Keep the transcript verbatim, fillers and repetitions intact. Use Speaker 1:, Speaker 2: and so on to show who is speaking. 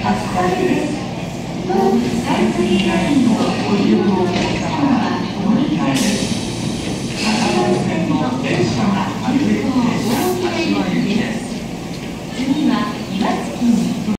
Speaker 1: かりです。当スカイツリーラインをご利用のお客様はお乗り換えです。中野線の電車は秋葉原駅です。次は